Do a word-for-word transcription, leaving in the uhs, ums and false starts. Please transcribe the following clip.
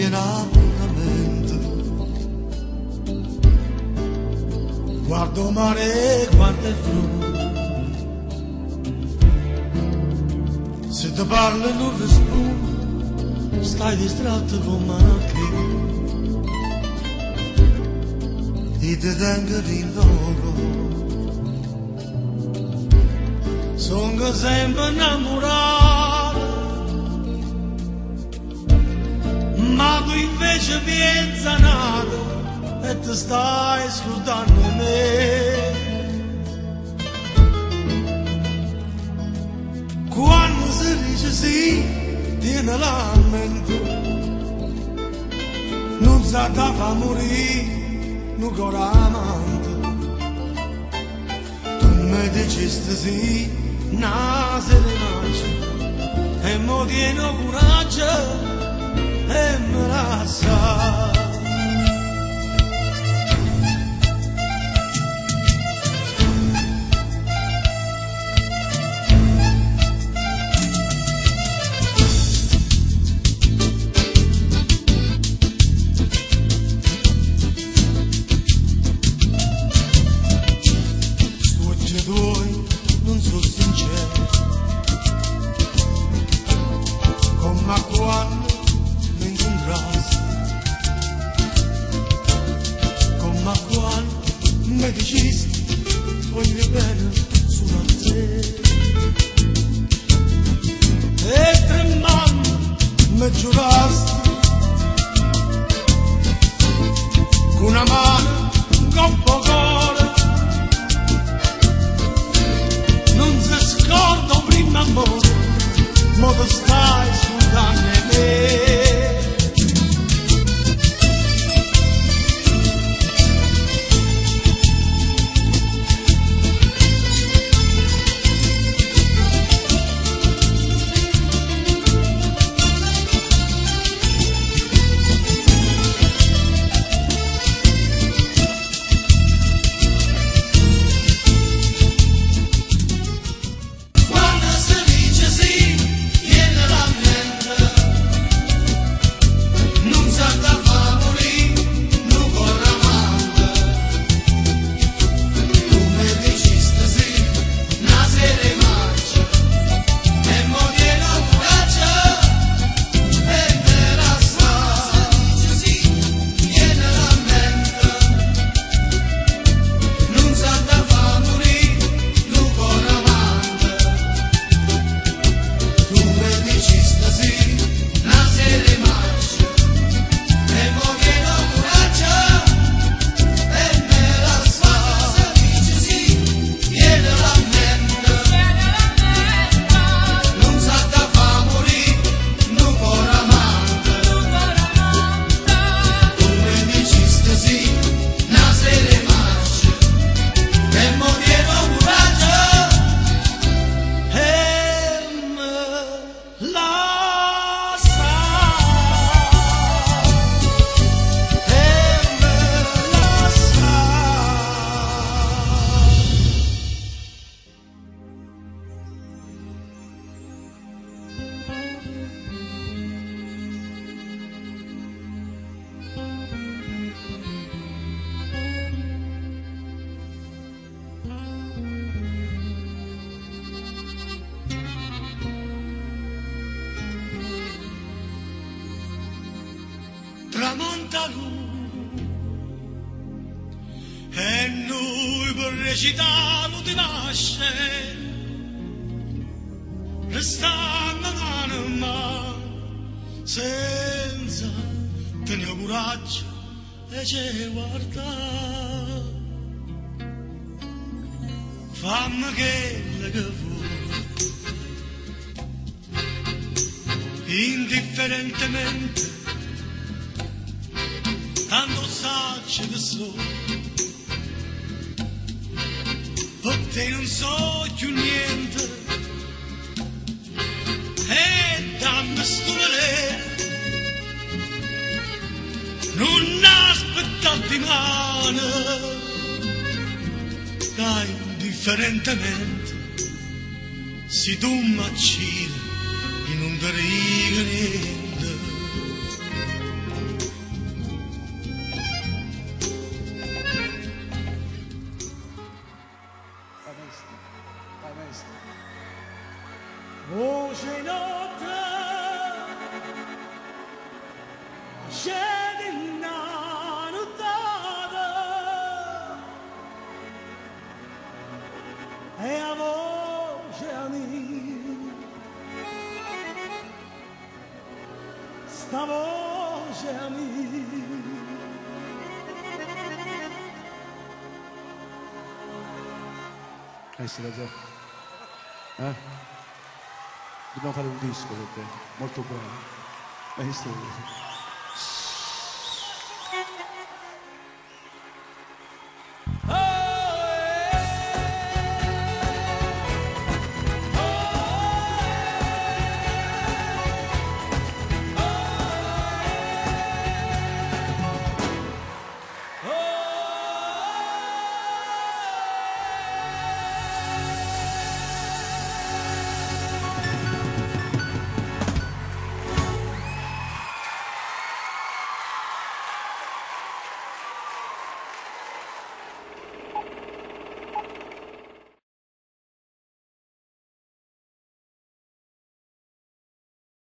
viene alla mente. Guardo mare, guardo il blu. Se ti parlo e non rispondo, stai distratto con me. E ti tengo rinnovo. Sono sempre innamorato, ma tu invece vieni zanato e ti stai scordando me. Quando si dice sì, tiene la mente, non sa da fa morire. Non ancora amante, tu mi dicesti sì, nase le mance, e mo tieno coraggio e me la sa. Voglio bene solo a te e tremando mi giurasti con una mano un coppo cuore non si scorda un primo amore ma tu stai scordando me. Tramonta lui e noi per recitare ti nasce restando anima senza tenere coraggio e ci guarda fammi che che vuoi indifferentemente tanto saggio che so, per te non so più niente, e dammi sto volere, non aspettarti male, dai indifferentemente, se tu mi accidi in un derigo niente. Hoje notte scende una nottata e a voce mia sta voce mia Eh sì, già. Eh? Dobbiamo fare un disco per te, molto buono. Hai visto?